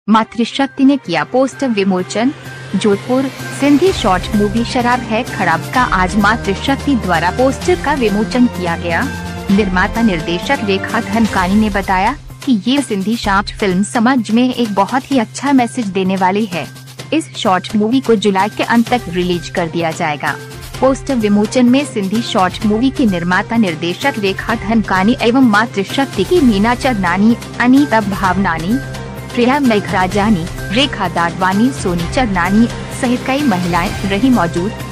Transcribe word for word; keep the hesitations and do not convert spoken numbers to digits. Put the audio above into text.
मातृशक्ति ने किया पोस्टर विमोचन। जोधपुर, सिंधी शॉर्ट मूवी शराब है खराब का आज मातृशक्ति द्वारा पोस्टर का विमोचन किया गया। निर्माता निर्देशक रेखा धनकानी ने बताया कि ये सिंधी शॉर्ट फिल्म समाज में एक बहुत ही अच्छा मैसेज देने वाली है। इस शॉर्ट मूवी को जुलाई के अंत तक रिलीज कर दिया जाएगा। पोस्टर विमोचन में सिंधी शॉर्ट मूवी की निर्माता निर्देशक रेखा धनकानी एवं मातृशक्ति की मीना चंदनानी, अनीता भावनानी, प्रिया मेघराजानी, रेखा दादवानी, सोनी चंदनानी सहित कई महिलाएं रही मौजूद।